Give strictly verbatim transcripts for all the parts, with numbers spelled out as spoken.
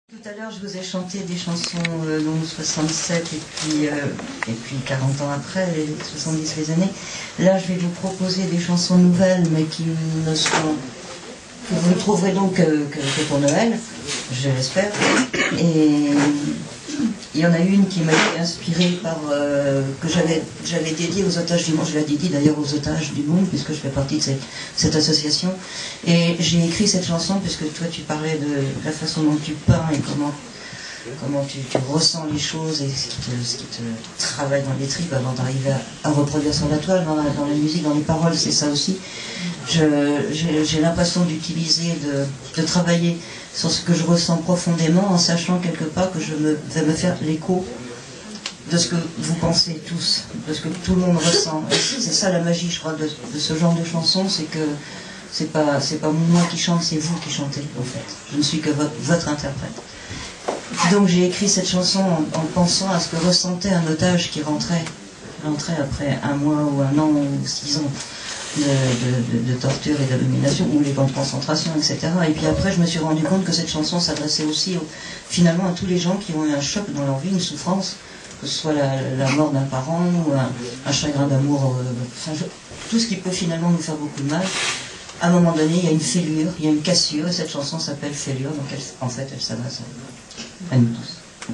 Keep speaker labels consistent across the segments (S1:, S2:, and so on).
S1: Tout à l'heure, je vous ai chanté des chansons euh, donc soixante-sept et puis, euh, et puis quarante ans après, les soixante-dix les années. Là, je vais vous proposer des chansons nouvelles, mais qui ne seront... que vous ne trouverez donc que, que, que pour Noël, je l'espère. Et il y en a une qui m'a été inspirée par... Euh, que j'avais j'avais dédiée aux otages du monde. Je l'ai dédiée d'ailleurs aux otages du monde, puisque je fais partie de cette, cette association. Et j'ai écrit cette chanson, puisque toi tu parlais de la façon dont tu peins et comment, comment tu, tu ressens les choses et ce qui te, ce qui te travaille dans les tripes avant d'arriver à, à reproduire sur la toile, dans la, dans la musique, dans les paroles, c'est ça aussi. J'ai l'impression d'utiliser, de, de travailler sur ce que je ressens profondément, en sachant quelque part que je me, vais me faire l'écho de ce que vous pensez tous, de ce que tout le monde ressent. C'est ça la magie, je crois, de, de ce genre de chanson, c'est que c'est pas, c'est pas moi qui chante, c'est vous qui chantez, en fait. Je ne suis que votre, votre interprète. Donc j'ai écrit cette chanson en, en pensant à ce que ressentait un otage qui rentrait, rentrait après un mois ou un an ou six ans de, de, de, de torture et d'illumination, ou les camps de concentration, et cetera. Et puis après, je me suis rendu compte que cette chanson s'adressait aussi, au, finalement, à tous les gens qui ont eu un choc dans leur vie, une souffrance, que ce soit la, la mort d'un parent ou un, un chagrin d'amour, euh, enfin, tout ce qui peut finalement nous faire beaucoup de mal. À un moment donné, il y a une fêlure, il y a une cassure, et cette chanson s'appelle Fêlure, donc elle, en fait, elle s'adresse à, à nous tous.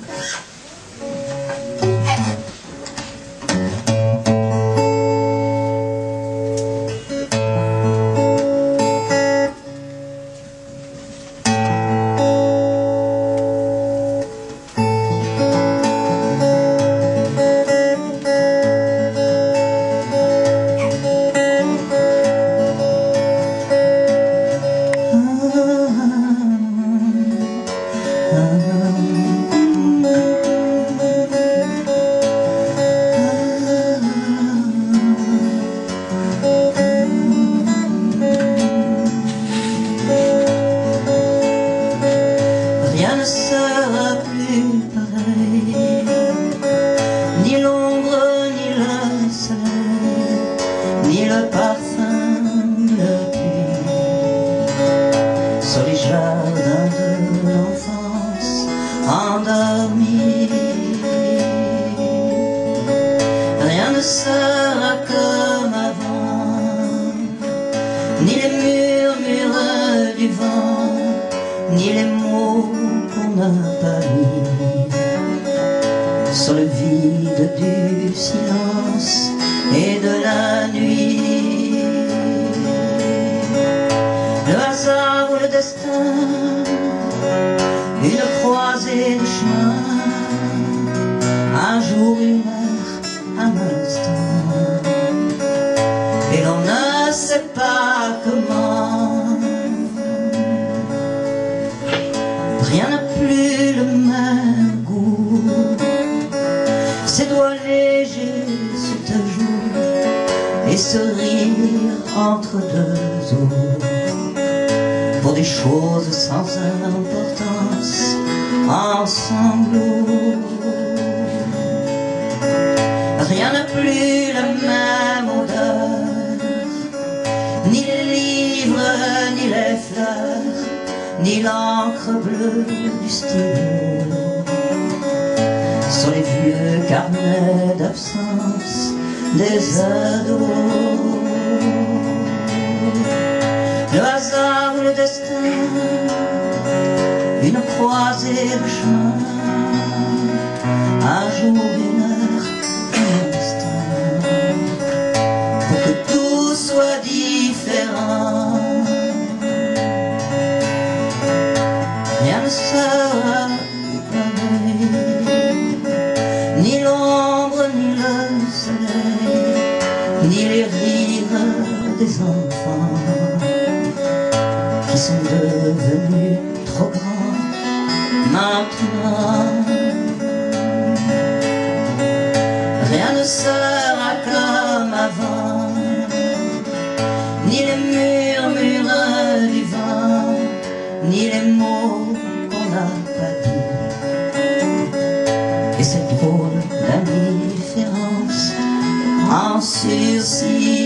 S1: Rien ne sera plus pareil, ni l'ombre, ni le soleil, ni le parfum, ni le pluie, sur les jardins de l'enfance endormis. Rien ne sera comme avant, ni les murmures du vent, ni les mots qu'on n'a pas mis sur le vide du silence et de la nuit. Le hasard ou le destin, une croisée de chemins, un jour, une heure, un instant, et l'on ne sait pas comment. Rien n'a plus le même goût, ses doigts légers se te jouent et se rire entre deux eaux pour des choses sans importance en sanglots. Rien n'a plus la même odeur, ni les livres, ni les fleurs, ni l'encre bleue du stylo sur les vieux carnets d'absence des ados. Le hasard ou le destin, une croisée de chemin, un jour, une heure, un instant, pour que tout soit différent. Rien ne sera pareil, ni l'ombre, ni le soleil, ni les rires des enfants qui sont devenus trop grands maintenant. Rien ne sera comme avant, ni les murmures du vent, ni les mots qu'on n'a pas dit, et cette drôle d'indifférence en sursis.